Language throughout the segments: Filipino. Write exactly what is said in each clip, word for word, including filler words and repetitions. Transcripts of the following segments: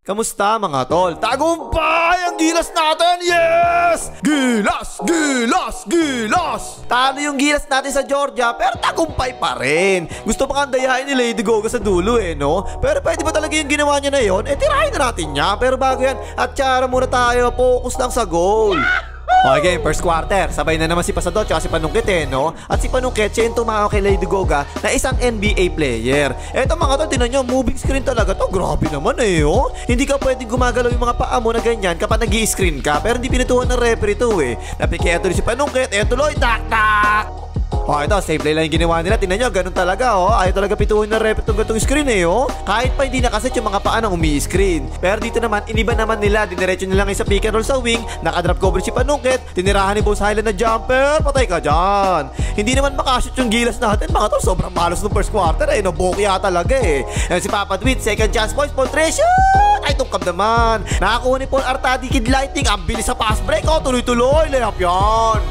Kamusta mga tol? Tagumpay ang gilas natin! Yes! Gilas! Gilas! Gilas! Talo yung gilas natin sa Georgia pero tagumpay pa rin. Gusto pa kang dayain ni Lady Goga sa dulo eh, no? Pero pwede ba talaga yung ginawa niya na yun? Eh, tirahin na natin niya. Pero bago yan, at tsara muna tayo. Focus lang sa goal. Okay, first quarter. Sabay na naman si Pasador at si Panungkit eh, no? At si Panungkit, siya yung tumao kay Lady Goga na isang N B A player. Eto mga tol, tinan nyo, moving screen talaga to. Grabe naman eh, oh. Hindi ka pwedeng gumagalaw yung mga paa mo na ganyan kapag nag-i-screen ka. Pero hindi pinituhan ng referee to eh. Napikieto rin si Panungkit. Eto tuloy, tak-tak! Oh, ito, safe play lang yung ginawa nila. Tingnan nyo, ganun talaga, oh. Ayaw talaga pituhin na rep itong gatong screen, eh, oh. Kahit pa hindi nakaset yung mga paa ng umi-screen. Pero dito naman, iniba naman nila. Diniretso nila ngayon sa pick and roll sa wing. Nakadrop coverage si Panungkit. Tinirahan ni Boss Highland na jumper. Patay ka dyan. Hindi naman makashoot yung gilas natin, mga tol. Sobrang malos ng first quarter, eh. No, bokya talaga, eh. Yan si Papa Dwight, second chance points, Paul Treasure. Ay, tungkab naman. Nakakuha ni Paul Artadi, Kid Lighting. Ang bilis sa pass break, oh. Tuloy-tuloy. Layup yan.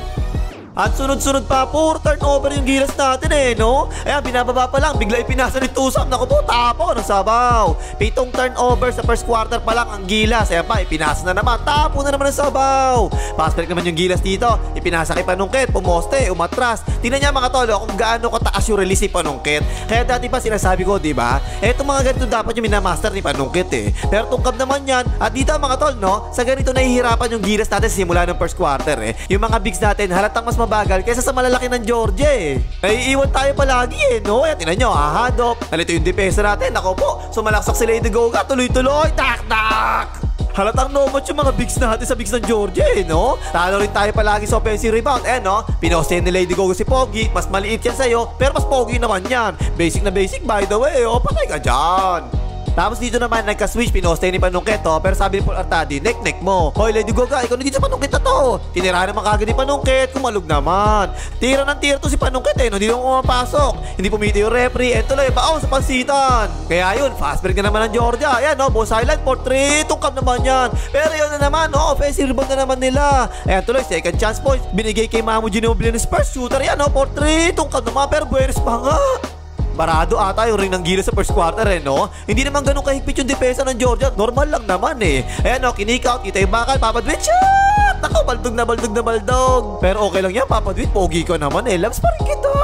At sunod-sunod pa, puro turnover yung gilas natin eh, no? Ayan, binababa pa lang, bigla ipinasa ni Tusam. Naku po, tapo ng sabaw. Pitong turnover sa first quarter pa lang ang gilas. Ayan pa, ipinasa na naman, tapo na naman ng sabaw. Pass break naman yung gilas dito. Ipinasa kay Panungkit, pumoste, umatras. Tingnan niya mga tolo kung gaano kataas yung release ni Panungkit. Kaya dati pa sinasabi ko, di ba? Etong mga ganito dapat yung minamaster ni Panungkit eh. Pero tungkab naman yan. At dito mga tol, no? Sa ganito nahihirapan yung gilas natin simula ng first quarter eh. Yung mga bigs natin, halatang mas mabagal kaysa sa malalaki ng Georgia eh. Naiiwan tayo palagi eh, no? Kaya tinan nyo, ahadop. Nalito yung depensa natin. Ako po, sumalaksak si Lady Goga. Tuloy-tuloy, tak-tak! Halatang no-match yung mga bigs natin sa bigs ng Georgia eh, no? Talo rin tayo palagi sa offensive rebound. Eh, no? Pinoste ni Lady Goga si Pogi. Mas maliit yan sa'yo, pero mas Pogi naman yan. Basic na basic, by the way, oh. Patay ka dyan. Tapos dito naman nagka-switch, pinoste ni Panungkit to. Pero sabi ni Paul Artadi, nek-nek mo. Hoy Lady Goga, ikaw na dito sa Panungkit na to. Tinirahan naman kagad ni Panungkit, kumalog naman. Tira ng tira to si Panungkit eh, no? Hindi naman pumapasok. Hindi pumiti yung referee, and tuloy, baon sa pansitan. Kaya yun, fast break na naman ng Georgia. Ayan no, Boss Highland for three, tungkap naman yan. Pero yun na naman, no, offensive rebound na naman nila. Ayan tuloy, second chance points. Binigay kay Mamu Ginobili ng Spurs shooter. Ayan no, for three, tungkap naman, pero buenos pa nga. Barado ata yung ring ng gilas sa first quarter eh, no? Hindi naman ganun kahigpit yung depensa ng Georgia. Normal lang naman eh. Ayan no, kinik-out, kita yung bakal, Papa Dwight, shot! Ako, baldog na baldog na baldog. Pero okay lang yan, Papa Dwight, pogi ko naman eh. Loves pa rin kita.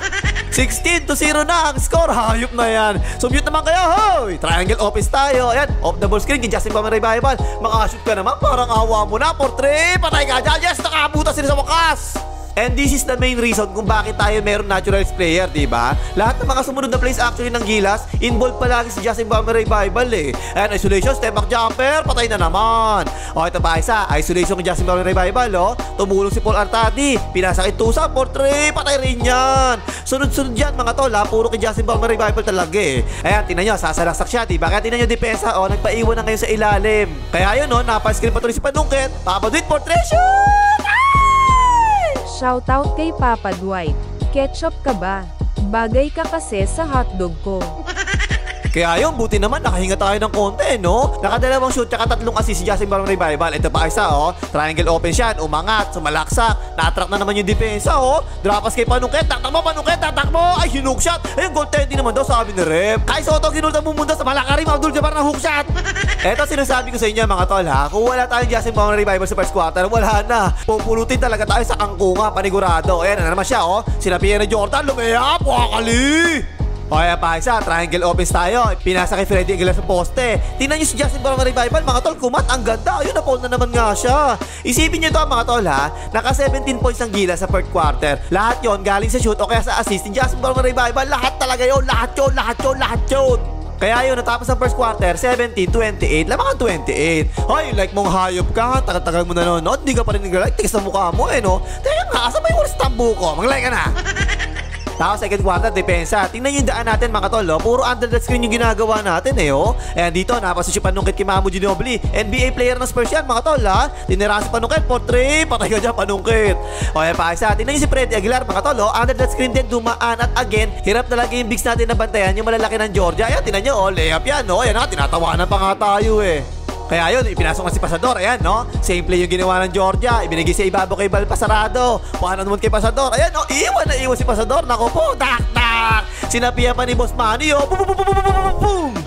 sixteen to zero na ang score. Hayop na yan. So mute naman kayo, hoy! Triangle office tayo. Ayan, off the ball screen, kay Justin Palmer Revival. Makashoot ka naman, parang awa mo na. For three, patay ka dyan. Yes, nakabutas sila sa wakas. And this is the main reason kung bakit tayo meron naturalized player, diba? Lahat ng mga sumunod na plays actually ng gilas, involved palagi si Justin Palmer Revival eh. And isolation, step back jumper, patay na naman. O ito pa isa, isolation kay Justin Palmer Revival, oh. Tumulong si Paul Artadi, pinasa kay Tusam, for three, patay rin yan. Sunod-sunod yan mga tol, ha? Puro kay Justin Palmer Revival talaga eh. Ayan, tinan nyo, sasalaksak siya, diba? Kaya tinan nyo depensa, oh, nagpaiwan na ngayon sa ilalim. Kaya yun, oh, napaskrin pa tuloy si Panungkit. Papa Dwight for treasure! Shoutout kay Papa Dwight. Ketchup ka ba? Bagay ka kasi sa hotdog ko. Kaya yun, buti naman nakahinga tayo ng konti, no? Nakadalawang shoot tsaka tatlong assist si Justin Palmer Revival. Ito pa isa, oh. Triangle open siya, umangat, sumalaksak. Na-attract na naman yung depensa, oh. Drop pass kay Panungkit, taktak mo, Panungkit, taktak mo. Ay, hinuke shot. Ayun, goaltending naman daw, sabi ni Rep. Kay Soto, ginulta mumunda sa Malakarim, Abdul Jabbar na hook shot. Eto, sinasabi ko sa inyo, mga tol, ha? Kung wala tayong Justin Palmer Revival sa first quarter, wala na. Pupulutin talaga tayo sa kangkunga, panigurado. Ayan, na naman siya, oh. Sinapihan ni Jordan, lumayap, wakali. O kaya pa isa, triangle opens tayo. Pinasa kay Freddy Aguilar sa poste. Tingnan nyo si Justin Palmer Revival, mga tol, kumat, ang ganda. Ayun, na-foul na naman nga siya. Isipin nyo to mga tol, ha. Naka seventeen points ang gila sa third quarter. Lahat yon galing sa shoot o kaya sa assist ni Justin Palmer Revival. Lahat talaga yun, lahat yun, lahat yun, lahat yun. Kaya yun, natapos ang first quarter, seventeen twenty-eight, lamang ang twenty-eight. Hoy, like mong hayop ka, tagal-tagal mo nanonood, hindi ka pa rin nag-like, tigas na mukha mo eh, no? Teka nga, asa ba yung walis tambo ko? Mag-like ka na. Tapos second quarter, depensa. Tingnan yung daan natin mga tol, oh. Puro under the screen yung ginagawa natin eh, oh. Ayan dito, napasa si Panungkit kay Mamu Ginobili. N B A player ng Spurs yan mga tol, ha. Tinirahan si Panungkit, for three, patay ka dyan Panungkit. O ayan pa isa, tingnan yung si Freddy Aguilar mga tol, oh. Under the screen din, dumaan at again, hirap talaga yung bigs natin na bantayan, yung malalaki ng Georgia. Ayan, tingnan nyo, oh, layup yan, no. Ayan na, tinatawanan pa nga tayo eh. Kaya yun, ipinasok na si Pasador. Ayan, no? Same play yung ginawa ng Georgia. Ibinigay sa ibabaw kay Bal Pasarado. Paano naman kay Pasador? Ayan, no? Iwan na iwan si Pasador. Nako po, tak-tak. Sinapihan pa ni Boss Manny, oh. Boom, boom, boom, boom, boom, boom.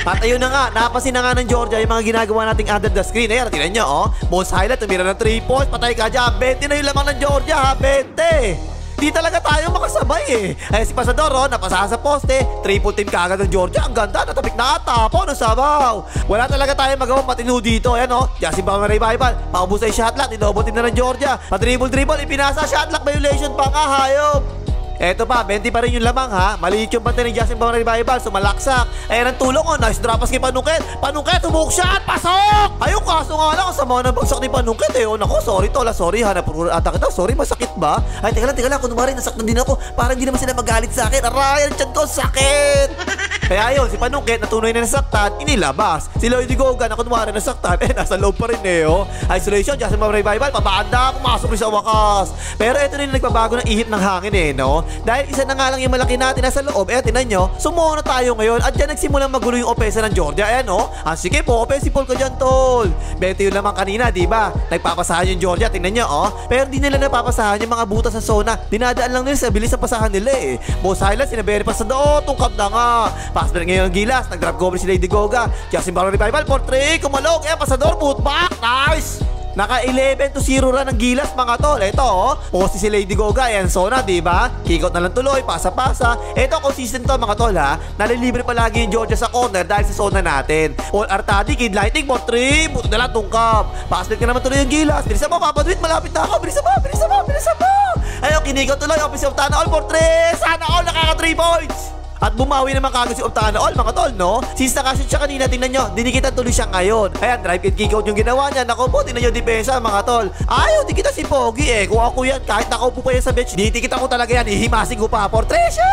At ayun na nga, napasin na nga ng Georgia yung mga ginagawa nating under the screen. Ayan, tingnan nyo, oh. Most highlight, tumira ng three points. Patay ka dyan. twenty na yung lamang ng Georgia, ha? twenty. Di talaga tayo makasabay eh. Ay si Pasador, oh, napasa sa poste. Triple team kagad ng Georgia. Ang ganda, natabik na tapo ng sabaw. Wala talaga tayo magawang matino dito. Ayan oh, Jasim pa revival. Paubos ay shot lock, inobo team na ng Georgia. Pa-dribble dribble, ipinasa shot lock, violation pa nga, hayop. Eto pa, twenty pa rin yung lamang ha. Maliit yung bante ni Jasim Bang Revival. Sumalaksak. Ayan ang tulong oh. Nice drop pass kay Panungkit. Panungkit, tumuk shot. Pasok! Ayun, kaso nga lang. Sa mga nabagsak ni Panungkit eh. Oh, nako, sorry Tola. Sorry ha. Napuro ata kita. Sorry, masakit ba? Ay, teka lang, teka lang. Kunwari, nasaktan din ako. Parang hindi naman sila magalit sa akin. Aray, ang tiyan ko, sakit! Kaya yun, si Panungkit, natunay na nasaktan, inilabas. Si Lloyd Goga, na kunwari nasaktan, eh, nasa loob pa rin eh, oh. Isolation, Jasim Bang Revival. Pabanda, pumasok rin sa wakas. Pero ito rin nagbabago ng ihip ng hangin eh, no? Dahil isa na nga lang yung malaki natin nasa loob. Eh, tinan nyo, sumuha na tayo ngayon. At dyan nagsimulang magulo yung opesa ng Georgia. Ayan, no? Ah, sige po, offensive ka dyan, tol. twenty yun naman kanina, di ba? Nagpapasahan yung Georgia, tingnan nyo, oh. Pero di nila napapasahan yung mga butas sa zona. Dinadaan lang nila sa bilis ng pasahan nila, eh. Most highlights, sinaberi pa sa do, tungkap na nga. Pass break ngayon ang Gilas, nag-drop cover si Lady Goga. Jasim Bang Revival, four three, kumalog. Eh, pasador, putback, nice! Naka eleven to zero ra ng Gilas mga tol. Ito oh, poste si Lady Goga, ayan zona, di ba? Kick-out na lang tuloy, pasa-pasa. Ito consistent to mga tol ha. Nalilibre palagi yung Georgia sa corner dahil sa zona natin. All Artadi, Kid Lighting, four three, buto na lang tungkap. Pass-back na naman tuloy yung Gilas. Bilisan mo, papadwit, malapit na ako. Bilisan mo, bilisan mo, bilisan mo. Ayun, kinig-out tuloy, office of Tana All, four three. Sana all, nakaka three points. At bumawi naman kagad si Optana All mga tol, no? Since nakashoot siya kanina, tingnan nyo, dinikitan tuloy siya ngayon. Ayan, drive and kick out yung ginawa niya. Naku po, tingnan nyo depensa mga tol. Ayaw, di kita si Pogi eh. Kung ako yan, kahit nakaupo pa yan sa bench, ditikitan ko talaga yan. Ihimasing ko pa. Portrait!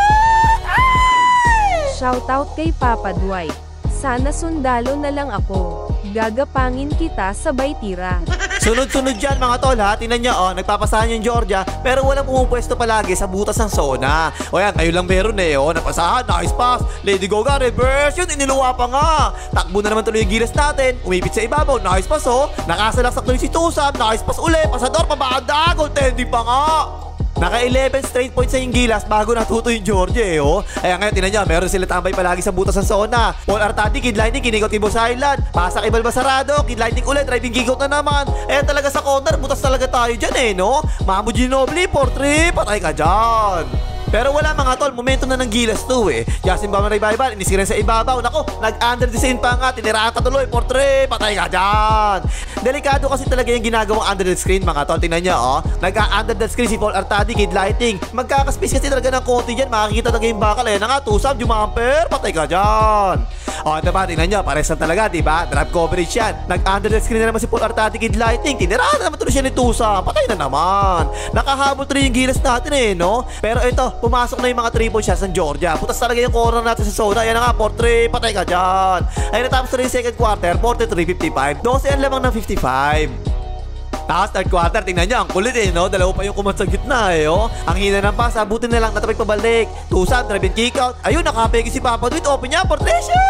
Shoutout kay Papa Dwight. Sana sundalo na lang ako. Gagapangin kita sabay tira. Sunod-sunod dyan mga tol ha. Tingnan nyo oh, nagpapasahan yung Georgia pero walang pumupwesto palagi sa butas ng zona. O yan, kayo lang meron eh oh. Napasahan, nice pass. Lady Goga, reverse yun, iniluwa pa nga. Takbo na naman tuloy yung Gilas natin. Umipit sa ibabaw, nice pass oh. Nakasalaksak tuloy si Tusam, nice pass uli. Pasador, pabanda, goaltending pa nga. Naka eleven straight points sa yung Gilas bago natuto yung Georgia eh oh. Ayan ngayon, tinan nyo, meron sila tambay palagi sa butas ng zona. Paul Artadi, Kid Lightning, kinigot kay Boss Island. Pasa kay Balbasarado, Kid Lightning ulit, driving kick-out na naman. Ayan talaga sa corner, butas talaga tayo dyan eh no. Mamu Ginobili, four three, patay ka dyan. Pero wala mga tol, momentum na ng Gilas to eh. Jasim Bang Revival, inisirin sa ibabaw. Nako, nag-under the scene pa nga, tinirahan ka tuloy, four three, patay ka dyan. Delikado kasi talaga yung ginagawang under the screen mga tol. Tingnan nyo oh, nag-under the screen si Paul Artadi, Kid Lighting. Magkakaspis kasi talaga ng konti dyan, makikita talaga yung bakal eh. Nga, Tusam, Jumamper, patay ka dyan. O, ito ba, tingnan nyo, pares na talaga, diba? Drop coverage yan. Nag-under the screen na naman si Paul Artadi, Kid Lighting. Tinirahan na naman tuloy siya ni Tusam, patay na naman. Nakahabol tuloy yung Gilas natin eh, no? Pero ito, pumasok na yung mga triple shots ng Georgia. Putas talaga yung corner natin sa zona. Ayan na nga, four three, patay ka dyan. Ayun, natapos na yung second quarter, forty-three fifty-five. twelve ang lamang ng fifty-five. Tapos third quarter, tingnan nyo, ang kulit eh, no? Dalawa pa yung kumat sa gitna eh, oh. Ang hina ng pass, abutin na lang, natapik pabalik. Tusam, drive and kick out. Ayun, nakapegi si Papa Dwight, open niya, portrait!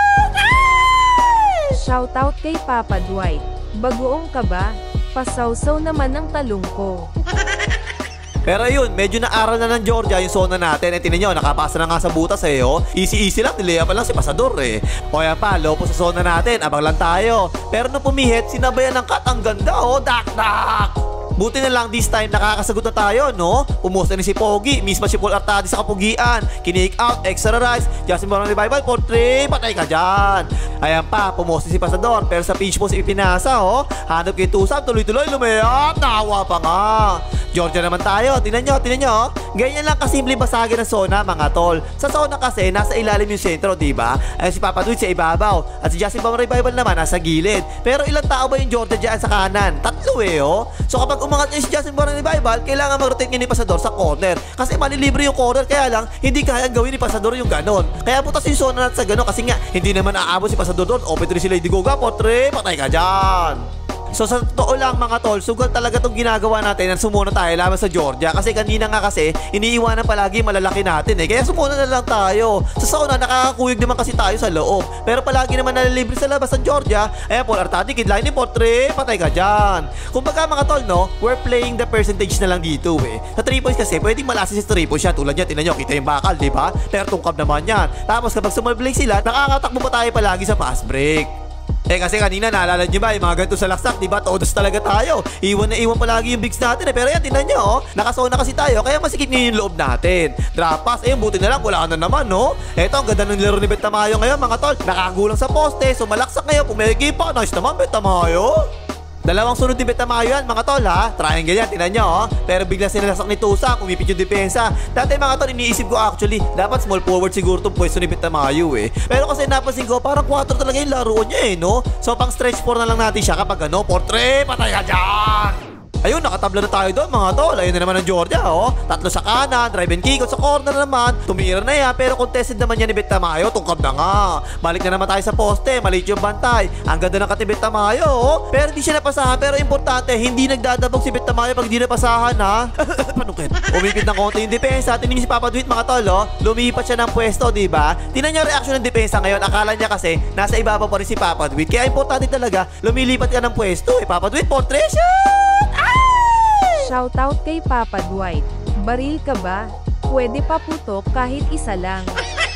Shoutout kay Papa Dwight. Bagoong ka ba? Pasawsaw naman ang talong ko. Pero yun, medyo naaral na ng Georgia yung zona natin. Eh, tinan nyo, nakapasa na nga sa butas eh, oh. Easy-easy lang, nilaya pa lang si Pasador eh. O yan pa, lopo sa zona natin, abang lang tayo. Pero nung pumihit, sinabayan ng cut, ang ganda oh, dak-dak! Buti na lang this time nakakasagot na tayo, no? Pumusta ni si Pogi, mismo si Paul Artadi sa kapugian. Kinik out, extra rise, Jasim Bang Revival, four three, patay ka dyan. Ayan pa, pumusta si Pasador, pero sa pitch post ipinasa, oh. Hanap kay Tusam, tuloy-tuloy, lumayat, nawa pa nga. Georgia naman tayo, tinan nyo, tinan nyo. Ganyan lang kasimple basagin ng zona, mga tol. Sa zona kasi, nasa ilalim yung sentro, diba? Ayan si Papa Dwight sa ibabaw. At si Jasim Bang Revival naman, nasa gilid. Pero ilang tao ba yung Georgia dyan sa kanan? Tatlo eh, oh. So kapag umangat niya si Jasim Bang Revival, kailangan mag-rotate niya ni Pasador sa corner. Kasi malilibre yung corner, kaya lang, hindi kaya gawin ni Pasador yung ganon. Kaya putas yung zona natin sa ganon, kasi nga, hindi naman aabot si Pasador doon. Open three si Lady Goga, four three, patay ka dyan. So sa totoo lang mga tol, sugal talaga itong ginagawa natin na sumuna tayo laban sa Georgia. Kasi kanina nga kasi, iniiwanan palagi malalaki natin eh. Kaya sumuna na lang tayo. Sa sauna, nakakakuyog naman kasi tayo sa loob. Pero palagi naman nalilibre sa labas ng Georgia. Ayan, Paul Artadi, Kid Lightning, Portre, patay ka dyan. Kumbaga mga tol, no, we're playing the percentage na lang dito eh. Sa three points kasi, pwedeng malasin si three points siya. Tulad yan, tinan nyo, kita yung bakal, di ba? Pero tungkab naman yan. Tapos kapag sumablik sila, nakakatakbo pa tayo palagi sa fast break. Eh kasi kanina naalala nyo ba yung mga ganito sa laksak, diba? Todos talaga tayo. Iwan na iwan palagi yung bigs natin eh. Pero yan, tinan nyo, oh. Nakasona kasi tayo, kaya masikip nyo yung loob natin. Drop pass, eh buti na lang, wala na naman, no? Eto, ang ganda ng laro ni Betamayo ngayon, mga tol. Nakagulang sa poste, so malaksak ngayon, pumegi pa. Nice naman, Betamayo. Dalawang sunod ni Betamayo yan, mga tol, ha? Triangle yan, tinan nyo, oh. Pero bigla sinalasak ni Tusa, kumipit yung depensa. Dati, mga tol, iniisip ko actually, dapat small forward siguro itong pwesto ni Betamayo, eh. Pero kasi napansin ko, parang four talaga yung laro niya, eh, no? So, pang stretch four na lang natin siya kapag ano, Portre, patay ka dyan! Ayun, nakatabla na tayo doon mga tol. Ayun na naman ang Georgia, oh. Tatlo sa kanan, drive and kick out sa corner naman. Tumira na yan, pero contested naman yan ni Betamayo. Tungkab na nga. Balik na naman tayo sa poste, maliit yung bantay. Ang ganda ng kati Betamayo, oh. Pero hindi siya napasahan, pero importante, hindi nagdadabog si Betamayo pag hindi napasahan, ha. Panukit. Umipit ng konti yung depensa. Tingnan niyo si Papa Dwight, mga tol, oh. Lumipat siya ng pwesto, di ba? Tingnan niyo reaction ng depensa ngayon. Akala niya kasi nasa ibaba pa rin si Papa Dwight. Kaya importante talaga, lumilipat ka ng pwesto, eh. Papa Dwight, portrait. Shoutout kay Papa Dwight. Baril ka ba? Pwede pa putok kahit isa lang.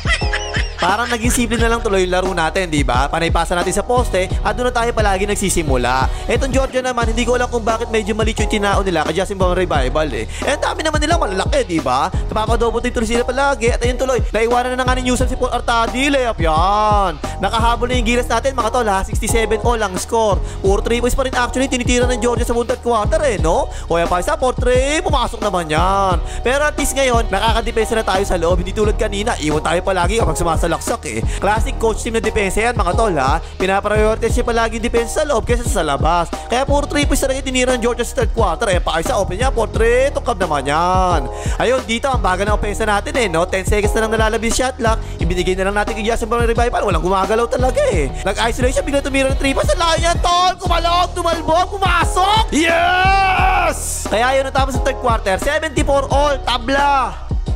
Parang naging simple na lang tuloy yung laro natin, di ba? Panay-pasa natin sa poste at doon na tayo palagi nagsisimula. Etong Georgia naman, hindi ko alam kung bakit medyo maliit yung tinao nila kay Justin Bong Revival eh. Eh, ang dami naman nila malalaki, di ba? Napapadobotin tuloy sila palagi at ayun tuloy. Naiwanan na nga ni Newsom si Paul Artadi, layap yan. Nakahabol na yung gilas natin, mga tol ha. sixty-seven all ang score. Puro three points pa rin actually, tinitira ng Georgia sa third quarter eh, no? O yan pa isa, four three, pumasok naman yan. Pero at least ngayon, nakakadepensa na tayo sa loob. Hindi tulad kanina, iwan tayo palagi kapag sumasalaksak eh. Classic coach team na depensa yan, mga tol ha. Pinaprioritize siya palagi depensa sa loob kaysa sa labas. Kaya puro three points na rin tinira ng Georgia sa third quarter. Eh, pa isa, open niya, four three, tungkab naman yan. Ayun, dito ang baga ng opensa natin eh, no? ten seconds na lang nalalabis shot clock. Ibinigay na lang natin kay Justin Bong Revival. Walang gumagalaw talaga eh. Nag-isolation, bigla tumira ng three points. Ang layo yan, tol! Kumalog, tumalbog, pumasok! Yes! Kaya yun natapos sa third quarter, seventy-four all, tabla!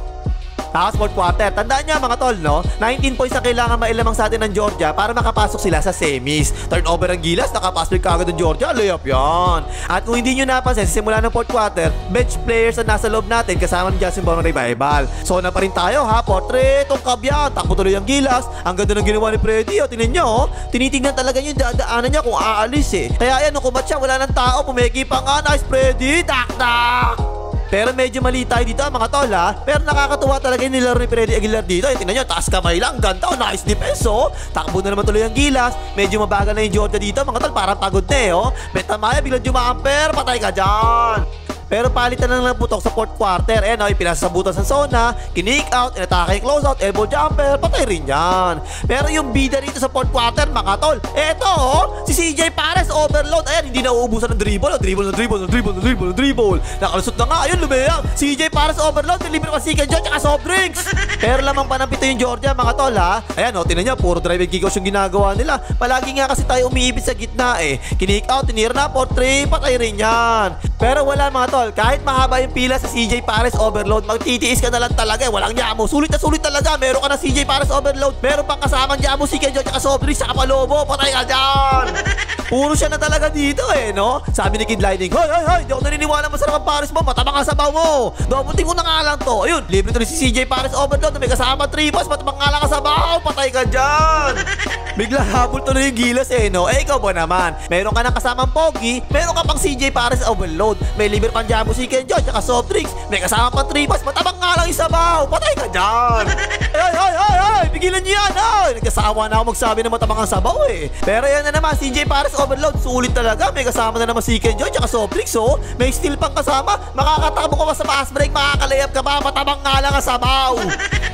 Tapos fourth quarter, tandaan niya mga tol, no? nineteen points na kailangan mailamang sa atin ng Georgia para makapasok sila sa semis. Turnover ang gilas, nakapasok kagad ng Georgia, layup yan. At kung hindi nyo napansin, sa simula ng fourth quarter, bench players na nasa loob natin kasama ng Justin Bong Revival. So na pa rin tayo ha, portrait, tungkab yan, takbo tuloy ang gilas. Ang ganda ng ginawa ni Freddy, oh, tingnan nyo, oh. Tinitingnan talaga yung dadaanan niya kung aalis eh. Kaya yan, nung kumat siya, wala ng tao, pumeki pa nga, nice Freddy, tak-tak! Pero medyo mali tayo dito mga tol ha. Pero nakakatuwa talaga yung nilaro ni Freddy Aguilar dito. Eh, tingnan nyo, taas kamay lang, ganda, oh, nice defense oh. Takbo na naman tuloy ang gilas. Medyo mabagal na yung Georgia dito mga tol, parang pagod na eh oh. Betamayo, biglang jumamper, patay ka dyan. Pero palitan na lang putok sa fourth quarter. Eh no, ipinasasabutan sa zona, kinik out, inatake, close out, elbow jumper, patay rin yan. Pero yung bida rito sa fourth quarter, mga tol, eto oh, si C J Pares overload. Ayan, hindi na uubusan ng dribble, oh, dribble, dribble, dribble, dribble, dribble. Nakalusot na nga, ayun, lumiyang. C J Pares overload, deliver pa si Kenjo, tsaka soft drinks. Pero lamang pa ng pito yung Georgia, mga tol ha. Ayan oh, tinan nyo, puro drive and kick out yung ginagawa nila. Palagi nga kasi tayo umiibit sa gitna eh. Kinik out, tinira na, four three, patay rin yan. Pero wala mga tol, kahit mahaba yung pila sa C J Pares overload, magtitiis ka na lang talaga eh. Walang Yamo, sulit na sulit talaga. Meron ka na C J Pares overload, meron pang kasamang Yamo, si Kenjo, tsaka Sobri, sa Kapalobo, patay ka dyan. Puro siya na talaga dito eh, no? Sabi ni Kid Lightning, hoy, hoy, hoy, di ako naniniwala masarap ang Pares mo, matabang ka sa baw mo. Dobutin ko na nga lang to. Ayun, libre to rin si C J Pares overload na may kasama three balls, matabang nga lang ka sa baw, patay ka dyan. Bigla habol to na yung gilas eh, no? Eh, ikaw ba naman? Meron ka ng kasamang Pogi, meron ka pang C J Pares overload, may libre pang Jamo si Kenjo, tsaka soft drinks, may kasama pang three balls, matabang nga lang isabaw, patay ka dyan. Ay, ay, ay, ay, pigilan niyo yan, ay. Nagkasawa na ako magsabi na matabang ang sabaw eh. Pero yan na naman, C J Pares overload, sulit talaga, may kasama na naman si Kenjo, tsaka soft drinks, oh. May steal pang kasama, makakatakbo ka pa sa fast break, makakalayap ka pa, matabang nga lang ang sabaw.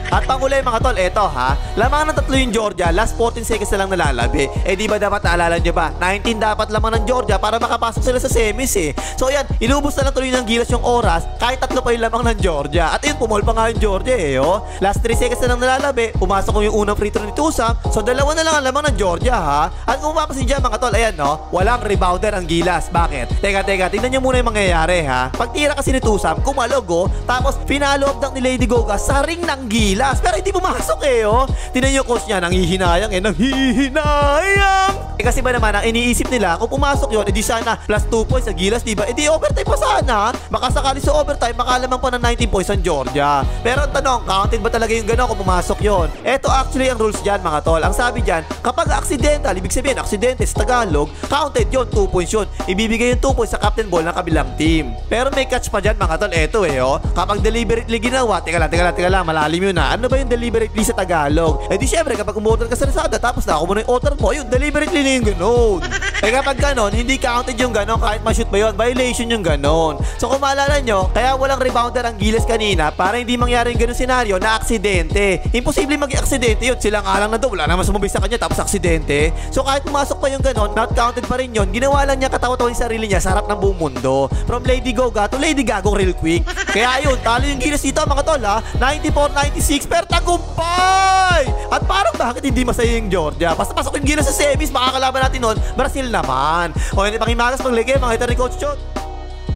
At panguli mga tol, eto ha. Lamang ng tatlo yung Georgia, last fourteen seconds na lang nalalabi. Eh di ba dapat naalala nyo ba? nineteen dapat lamang ng Georgia para makapasok sila sa semis eh. So yan, inubos na lang tuloy ng Gilas yung oras kahit tatlo pa yung lamang ng Georgia. At yun, pumol pa nga yung Georgia eh oh. Last three seconds na lang nalalabi, pumasok ko yung unang free throw ni Tusam. So dalawa na lang ang lamang ng Georgia ha. At kung mapasin dyan mga tol, ayan no, walang rebounder ang Gilas. Bakit? Teka teka, tingnan nyo muna yung mangyayari ha. Pagtira kasi ni Tusam, kumalog oh. Tapos finalo up ni Lady Goga sa ring ng Gilas. Pero hindi pumasok eh oh. Tingnan nyo coach niya, nanghihinayang eh, nanghihinayang. Eh kasi ba naman, ang iniisip nila, kung pumasok yun, edi sana plus two points sa Gilas, diba? Edi overtime pa sana. Baka sakali sa overtime, makalamang pa ng nineteen points ang Georgia. Pero ang tanong, counted ba talaga yung gano'n kung pumasok yun? Eto actually ang rules dyan mga tol. Ang sabi dyan, kapag accidental, ibig sabihin, aksidente sa Tagalog, counted yun, two points yun. Ibibigay yung two points sa captain ball ng kabilang team. Pero may catch pa dyan mga tol, eto eh oh. Kapag deliberately ginawa, teka lang, teka lang, teka lang, malalim yun na. Ano ba yung deliberately sa Tagalog? Eh di syempre, kapag umorder ka sa Lazada, tapos na ako mo na yung order mo, yun, deliberately na yung gano'n. Eh kapag gano'n, hindi counted yung gano'n kahit ma-shoot ba yun, violation yung gano'n. So kung maalala nyo, kaya walang rebounder ang Gilas kanina para hindi mangyari yung gano'n senaryo na aksidente. Imposible maging aksidente yun, sila nga lang na doon, wala naman sumabay sa kanya tapos aksidente. So kahit pumasok pa yung gano'n, not counted pa rin yun, ginawa lang niya katawa-tawa yung sarili niya sa harap ng buong mundo. From Lady Goga to Lady Gago real quick. Kaya yun, talo yung Gilas dito mga tol ha, ninety-four ninety-six, pero tagumpay! At parang bakit hindi masaya yung Georgia? Basta pasok yung Gilas sa semis, makakalaban natin nun, Brazil naman. O hindi pang himagas, pagligay, mga ito ni Coach Chot.